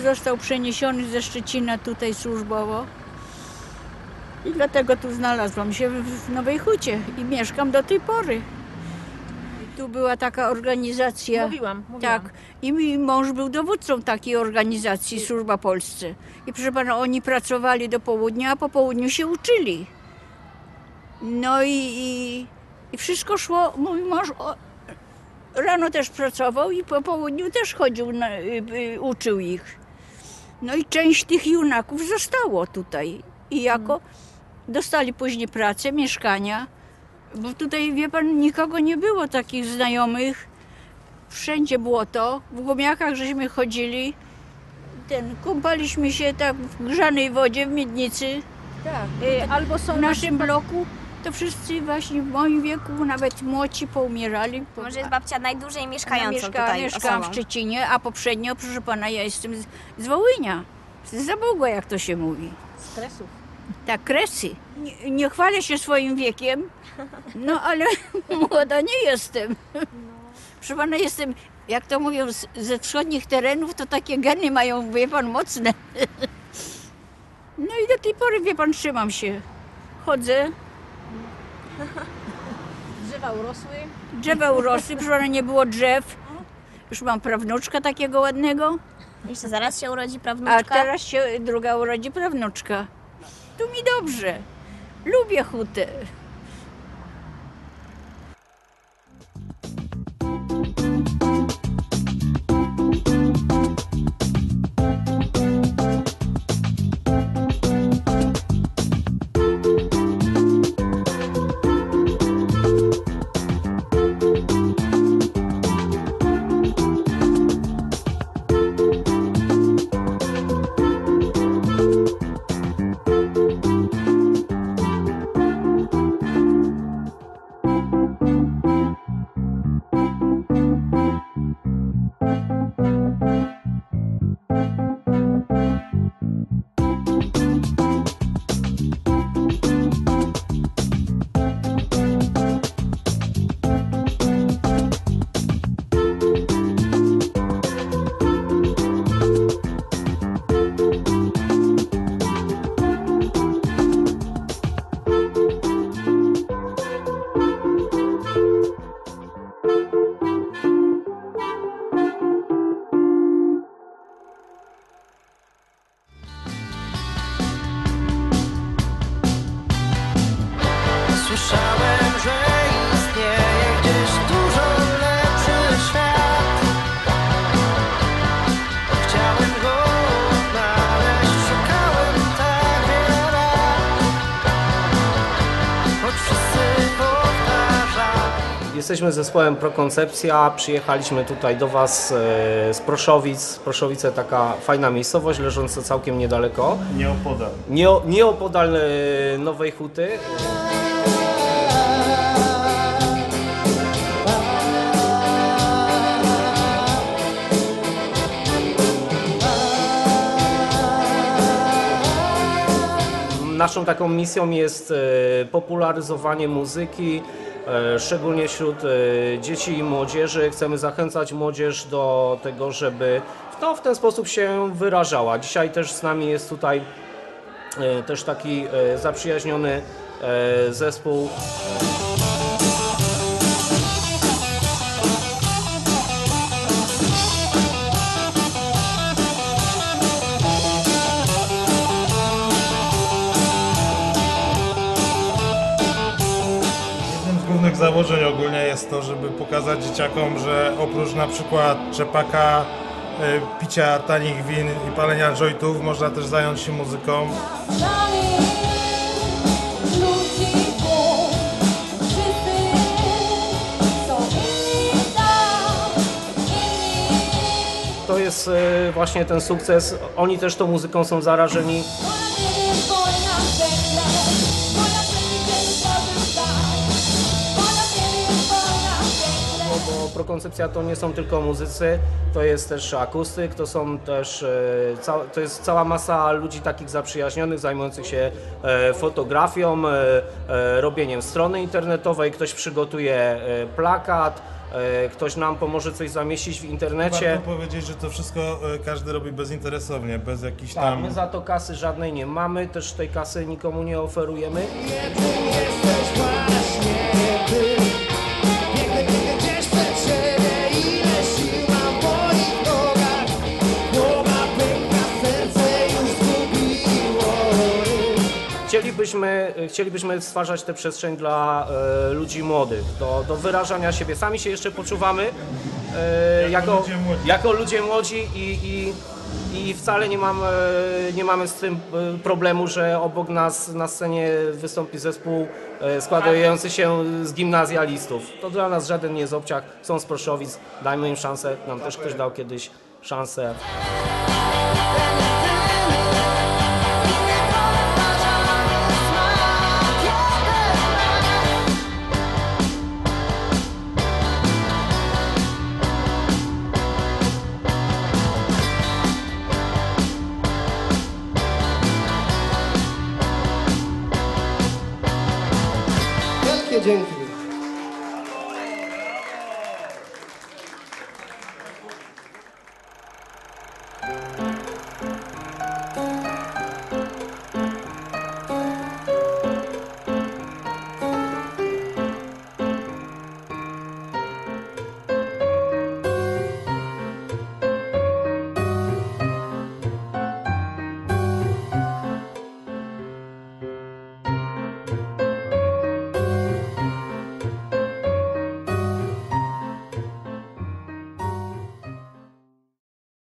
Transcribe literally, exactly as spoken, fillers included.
został przeniesiony ze Szczecina tutaj służbowo. I dlatego tu znalazłam się w Nowej Hucie i mieszkam do tej pory. Tu była taka organizacja. Mówiłam, mówiłam. Tak. I mój mąż był dowódcą takiej organizacji, Służba Polsce. I proszę pana, oni pracowali do południa, a po południu się uczyli. No i, i, i wszystko szło, mój mąż o, rano też pracował i po południu też chodził, na, y, y, uczył ich. No i część tych junaków zostało tutaj. I jako dostali później pracę, mieszkania. Bo tutaj, wie pan, nikogo nie było takich znajomych. Wszędzie błoto. W gumiakach żeśmy chodzili. Ten, kąpaliśmy się tak w grzanej wodzie w Miednicy. Tak. Y, Albo są w naszym bloku. To wszyscy właśnie w moim wieku, nawet młodzi, poumierali. Może jest babcia najdłużej Ona mieszkającą mieszka, tutaj mieszkałam w osobą. Szczecinie, a poprzednio, proszę pana, ja jestem z, z Wołynia. Z Zabugła, jak to się mówi. Z Kresów. Tak, Kresy. Nie, nie chwalę się swoim wiekiem, no ale młoda nie jestem. Proszę pana, jestem, jak to mówią, z, ze wschodnich terenów, to takie geny mają, wie pan, mocne. No i do tej pory, wie pan, trzymam się. Chodzę, Drzewa urosły. drzewa urosły, proszę pana, nie było drzew. Już mam prawnuczka takiego ładnego, Jeszcze zaraz się urodzi a prawnuczka. teraz się druga urodzi prawnuczka. Tu mi dobrze. Lubię hutę. Słyszałem, że istnieje gdzieś dużo lepszy świat. Chciałem go odnaleźć, szukałem tak wiele lat, choć wszyscy powtarzali. Jesteśmy zespołem Prokoncepcja, przyjechaliśmy tutaj do Was e, z Proszowic. Proszowice, taka fajna miejscowość, leżąca całkiem niedaleko. Nieopodal. Nie, nieopodal e, Nowej Huty. Naszą taką misją jest e, popularyzowanie muzyki, e, szczególnie wśród e, dzieci i młodzieży. Chcemy zachęcać młodzież do tego, żeby no, w ten sposób się wyrażała. Dzisiaj też z nami jest tutaj e, też taki e, zaprzyjaźniony e, zespół. Głównych założeń ogólnie jest to, żeby pokazać dzieciakom, że oprócz na przykład czepaka, y, picia tanich win i palenia jointów można też zająć się muzyką. To jest e, właśnie ten sukces. Oni też tą muzyką są zarażeni. Afrokoncepcja to nie są tylko muzycy, to jest też akustyk, to są też, e, ca, to jest cała masa ludzi takich zaprzyjaźnionych, zajmujących się e, fotografią, e, e, robieniem strony internetowej, ktoś przygotuje e, plakat, e, ktoś nam pomoże coś zamieścić w internecie. Warto powiedzieć, że to wszystko e, każdy robi bezinteresownie, bez jakichś Tak, tam... my za to kasy żadnej nie mamy, też tej kasy nikomu nie oferujemy. Chcielibyśmy, chcielibyśmy stwarzać tę przestrzeń dla e, ludzi młodych, do, do wyrażania siebie. Sami się jeszcze poczuwamy e, jako, ludzie młodzi. jako ludzie młodzi i, i, i wcale nie, mam, e, nie mamy z tym e, problemu, że obok nas na scenie wystąpi zespół e, składający się z gimnazjalistów. To dla nas żaden nie jest obciach, są z Proszowic, dajmy im szansę, nam też ktoś dał kiedyś szansę. Wielkie dzięki.